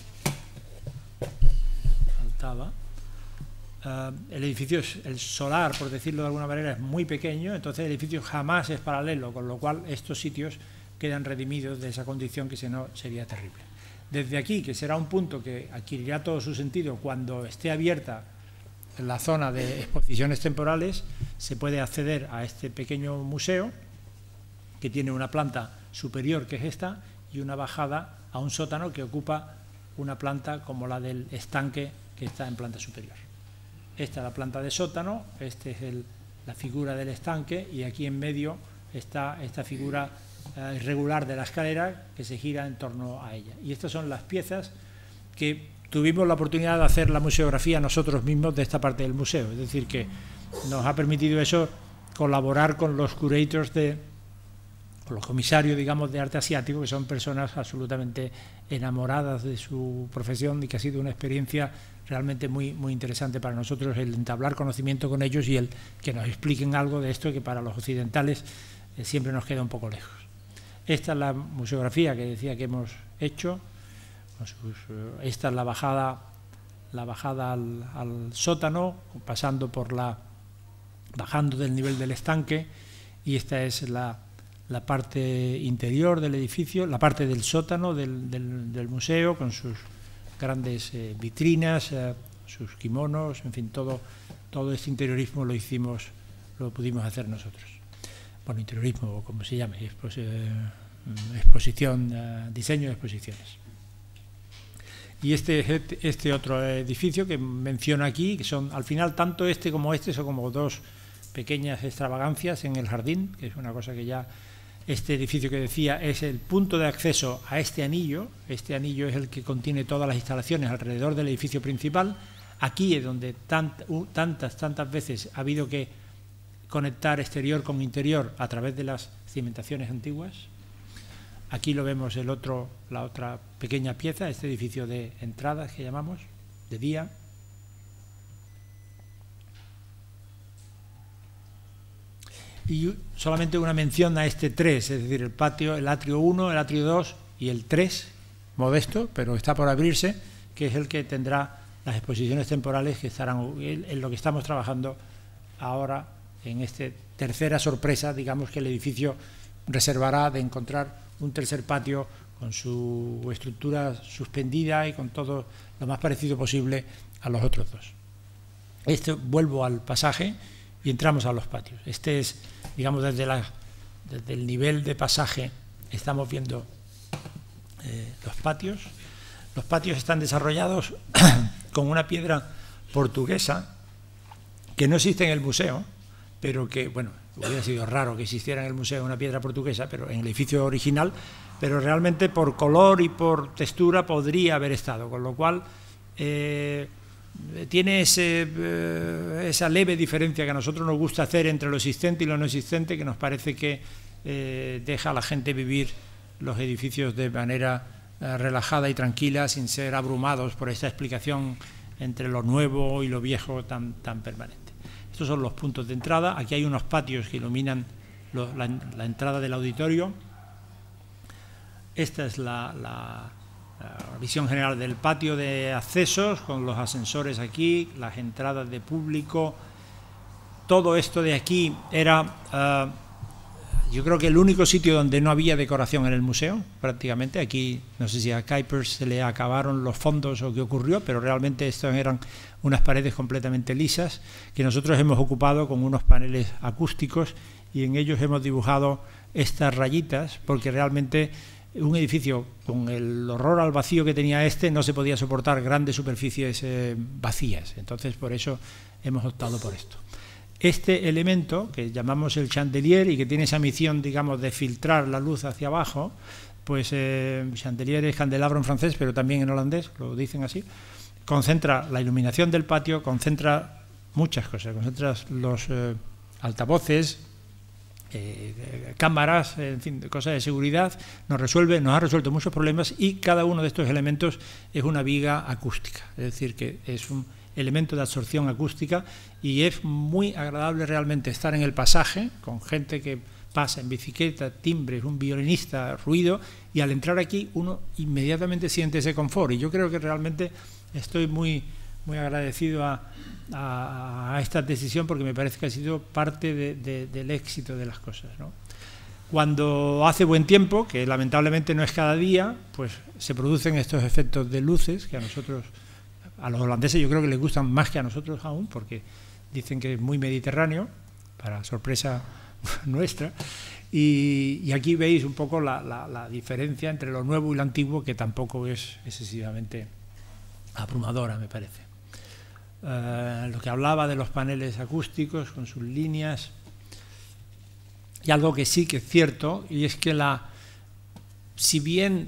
faltaba. El edificio, el solar, por decirlo de alguna manera, es muy pequeño, entonces el edificio jamás es paralelo, con lo cual estos sitios quedan redimidos de esa condición que si no sería terrible. Desde aquí, que será un punto que adquirirá todo su sentido cuando esté abierta la zona de exposiciones temporales, se puede acceder a este pequeño museo que tiene una planta superior, que es esta, y una bajada a un sótano que ocupa una planta como la del estanque que está en planta superior. Esta es la planta de sótano, esta es la figura del estanque y aquí en medio está esta figura irregular de la escalera que se gira en torno a ella. Y estas son las piezas que tuvimos la oportunidad de hacer la museografía nosotros mismos de esta parte del museo. Es decir, que nos ha permitido eso colaborar con los curators con los comisarios, digamos, de arte asiático, que son personas absolutamente enamoradas de su profesión y que ha sido una experiencia realmente muy, muy interesante para nosotros el entablar conocimiento con ellos y el que nos expliquen algo de esto que para los occidentales siempre nos queda un poco lejos. Esta es la museografía que decía que hemos hecho. Esta es la bajada al sótano, pasando por la bajando del nivel del estanque, y esta es la parte interior del edificio, la parte del sótano del museo, con sus grandes vitrinas, sus kimonos, en fin, todo este interiorismo lo pudimos hacer nosotros. Bueno, interiorismo, o como se llame, exposición, diseño de exposiciones. Y este otro edificio que menciono aquí, que son, al final, tanto este como este, son como dos pequeñas extravagancias en el jardín, que es una cosa que ya, este edificio que decía, es el punto de acceso a este anillo es el que contiene todas las instalaciones alrededor del edificio principal. Aquí es donde tantas veces ha habido que conectar exterior con interior a través de las cimentaciones antiguas. Aquí lo vemos la otra pequeña pieza, este edificio de entradas que llamamos, de día. Y solamente una mención a este 3, es decir, el patio, el atrio 1, el atrio 2 y el 3, modesto, pero está por abrirse, que es el que tendrá las exposiciones temporales que estarán en lo que estamos trabajando ahora, en esta tercera sorpresa, digamos, que el edificio reservará, de encontrar un tercer patio con su estructura suspendida y con todo lo más parecido posible a los otros dos. Vuelvo al pasaje y entramos a los patios. Este es, digamos, desde el nivel de pasaje estamos viendo los patios. Los patios están desarrollados con una piedra portuguesa que no existe en el museo, pero que, bueno, hubiera sido raro que existiera en el museo una piedra portuguesa, pero en el edificio original, pero realmente por color y por textura podría haber estado, con lo cual tiene esa leve diferencia que a nosotros nos gusta hacer entre lo existente y lo no existente, que nos parece que deja a la gente vivir los edificios de manera relajada y tranquila, sin ser abrumados por esta explicación entre lo nuevo y lo viejo tan permanente. Estos son los puntos de entrada. Aquí hay unos patios que iluminan la entrada del auditorio. Esta es la visión general del patio de accesos, con los ascensores aquí, las entradas de público. Todo esto de aquí era, yo creo que el único sitio donde no había decoración en el museo, prácticamente. Aquí, no sé si a Kuipers se le acabaron los fondos o qué ocurrió, pero realmente estas eran unas paredes completamente lisas que nosotros hemos ocupado con unos paneles acústicos, y en ellos hemos dibujado estas rayitas, porque realmente un edificio con el horror al vacío que tenía no se podía soportar grandes superficies vacías. Entonces, por eso hemos optado por esto. Este elemento, que llamamos el chandelier y que tiene esa misión, digamos, de filtrar la luz hacia abajo, pues chandelier es candelabro en francés, pero también en holandés, lo dicen así, concentra la iluminación del patio, concentra muchas cosas, concentra los altavoces, cámaras, en fin, cosas de seguridad, nos ha resuelto muchos problemas, y cada uno de estos elementos es una viga acústica, es decir, que es un elemento de absorción acústica, y es muy agradable realmente estar en el pasaje con gente que pasa en bicicleta, timbres, un violinista, ruido, y al entrar aquí uno inmediatamente siente ese confort, y yo creo que realmente estoy muy agradecido a esta decisión, porque me parece que ha sido parte del éxito de las cosas, ¿no? Cuando hace buen tiempo, que lamentablemente no es cada día, pues se producen estos efectos de luces que a los holandeses yo creo que les gustan más que a nosotros aún, porque dicen que es muy mediterráneo, para sorpresa nuestra, y aquí veis un poco la diferencia entre lo nuevo y lo antiguo, que tampoco es excesivamente abrumadora, me parece. Lo que hablaba de los paneles acústicos con sus líneas, y algo que sí que es cierto, y es que si bien,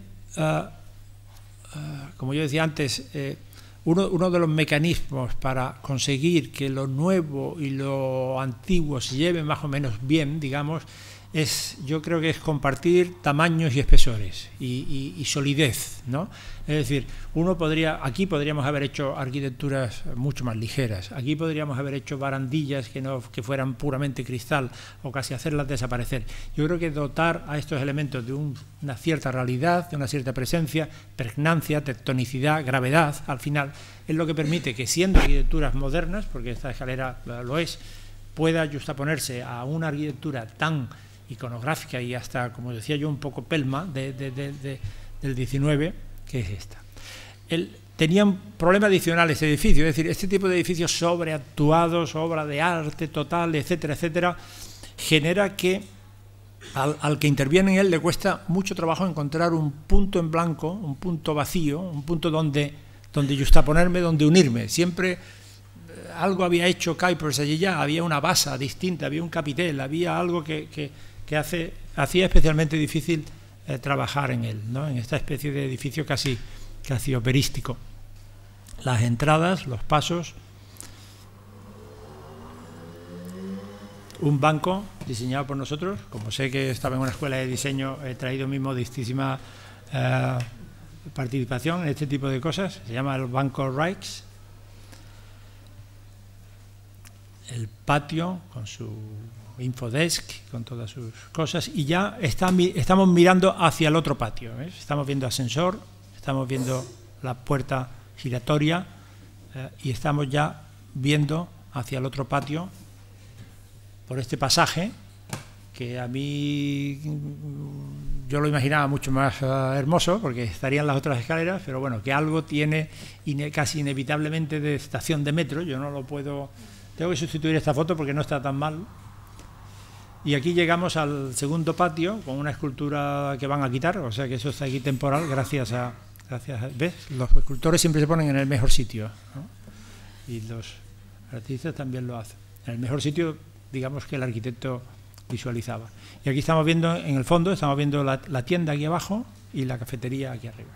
como yo decía antes, uno de los mecanismos para conseguir que lo nuevo y lo antiguo se lleven más o menos bien, digamos, yo creo que es compartir tamaños y espesores y solidez, ¿no? Es decir, aquí podríamos haber hecho arquitecturas mucho más ligeras, aquí podríamos haber hecho barandillas que fueran puramente cristal, o casi hacerlas desaparecer. Yo creo que dotar a estos elementos de una cierta realidad, de una cierta presencia, pregnancia, tectonicidad, gravedad, al final, es lo que permite que, siendo arquitecturas modernas, porque esta escalera lo es, pueda justaponerse a una arquitectura tan iconográfica y hasta, como decía yo, un poco pelma del 19, que es esta. Tenía un problema adicional este edificio, es decir, este tipo de edificios sobreactuados, obra de arte total, etcétera, etcétera, genera que al que interviene en él le cuesta mucho trabajo encontrar un punto en blanco, un punto vacío, un punto donde justaponerme, donde unirme. Siempre algo había hecho Kuipers allí, ya había una base distinta, había un capitel, había algo que hacía especialmente difícil trabajar en él, ¿no? En esta especie de edificio casi operístico. Las entradas, los pasos, un banco diseñado por nosotros. Como sé que estaba en una escuela de diseño, he traído mi modestísima participación en este tipo de cosas. Se llama el Banco Rijks. El patio con su infodesk, con todas sus cosas, y ya estamos mirando hacia el otro patio, ¿ves? Estamos viendo ascensor, estamos viendo la puerta giratoria y estamos ya viendo hacia el otro patio por este pasaje que a mí yo lo imaginaba mucho más hermoso porque estarían las otras escaleras, pero bueno, que algo tiene casi inevitablemente de estación de metro. Yo no lo puedo, tengo que sustituir esta foto porque no está tan mal. Y aquí llegamos al segundo patio con una escultura que van a quitar, o sea que eso está aquí temporal gracias a ¿ves? Los escultores siempre se ponen en el mejor sitio, ¿no? Y los artistas también lo hacen. En el mejor sitio, digamos, que el arquitecto visualizaba. Y aquí estamos viendo, en el fondo, estamos viendo la tienda aquí abajo y la cafetería aquí arriba.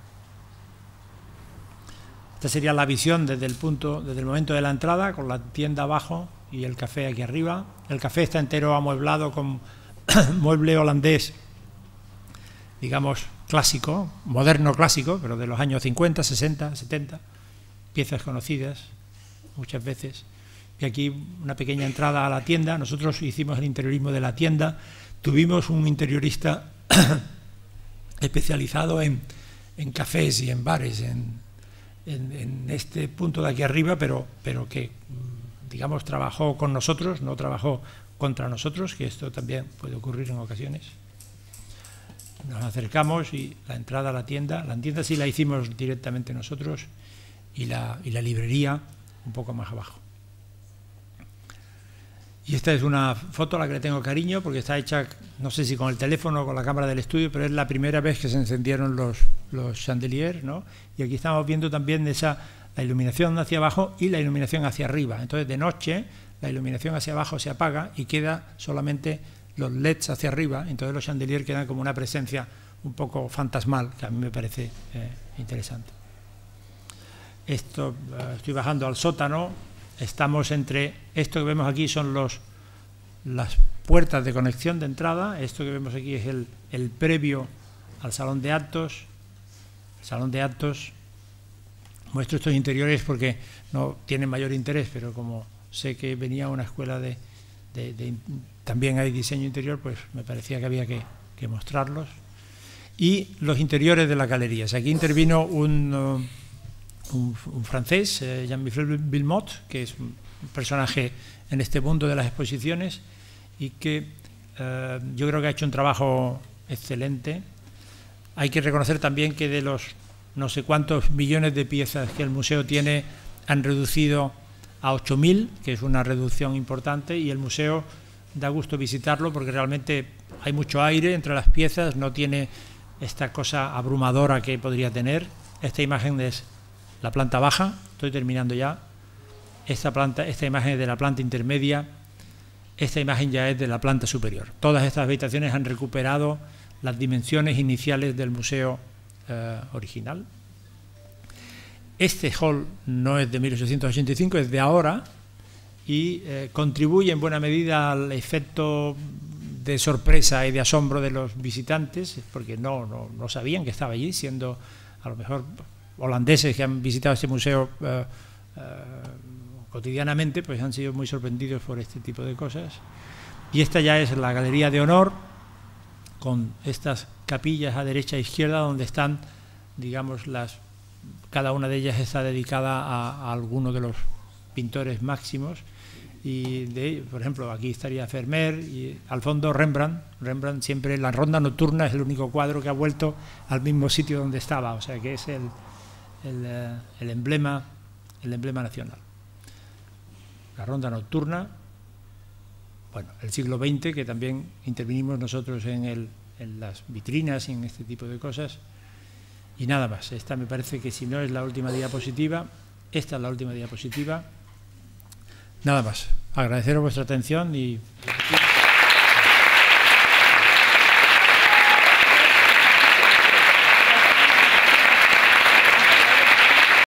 Esta sería la visión desde el momento de la entrada, con la tienda abajo y el café aquí arriba. El café está entero amueblado con mueble holandés, digamos, clásico, moderno clásico, pero de los años 50, 60, 70, piezas conocidas muchas veces. Y aquí una pequeña entrada a la tienda. Nosotros hicimos el interiorismo de la tienda, tuvimos un interiorista especializado en cafés y en bares, en este punto de aquí arriba, pero que, digamos, trabajó con nosotros, no trabajó contra nosotros, que esto también puede ocurrir en ocasiones. Nos acercamos y la entrada a la tienda sí la hicimos directamente nosotros, y la librería un poco más abajo. Y esta es una foto a la que le tengo cariño porque está hecha, no sé si con el teléfono o con la cámara del estudio, pero es la primera vez que se encendieron los chandeliers, ¿no? Y aquí estamos viendo también la iluminación hacia abajo y la iluminación hacia arriba. Entonces, de noche, la iluminación hacia abajo se apaga y queda solamente los LEDs hacia arriba. Entonces, los chandeliers quedan como una presencia un poco fantasmal, que a mí me parece interesante. Estoy bajando al sótano. Estamos entre, esto que vemos aquí son las puertas de conexión de entrada. Esto que vemos aquí es el previo al salón de actos. El salón de actos. Muestro estos interiores porque no tienen mayor interés, pero como sé que venía una escuela también hay diseño interior, pues me parecía que había que mostrarlos. Y los interiores de las galerías. Aquí intervino un francés, Jean-Michel Wilmot, que es un personaje en este mundo de las exposiciones y que yo creo que ha hecho un trabajo excelente. Hay que reconocer también que de los no sé cuántos millones de piezas que el museo tiene, han reducido a 8.000, que es una reducción importante, y el museo da gusto visitarlo porque realmente hay mucho aire entre las piezas, no tiene esta cosa abrumadora que podría tener. Esta imagen es la planta baja, estoy terminando ya. Esta imagen es de la planta intermedia, esta imagen ya es de la planta superior. Todas estas habitaciones han recuperado las dimensiones iniciales del museo original. Este hall no es de 1885, es de ahora y contribuye en buena medida al efecto de sorpresa y de asombro de los visitantes, porque no sabían que estaba allí, siendo a lo mejor holandeses que han visitado este museo cotidianamente, pues han sido muy sorprendidos por este tipo de cosas. Y esta ya es la galería de honor, con estas capillas a derecha e izquierda donde están, digamos, cada una de ellas está dedicada a alguno de los pintores máximos. y por ejemplo, aquí estaría Vermeer y al fondo Rembrandt. Rembrandt siempre, la Ronda Nocturna es el único cuadro que ha vuelto al mismo sitio donde estaba, o sea que es el emblema nacional. La Ronda Nocturna, bueno, el siglo XX, que también intervinimos nosotros en las vitrinas y en este tipo de cosas, y nada más. Esta me parece que si no es la última diapositiva, esta es la última diapositiva. Nada más. Agradeceros vuestra atención y...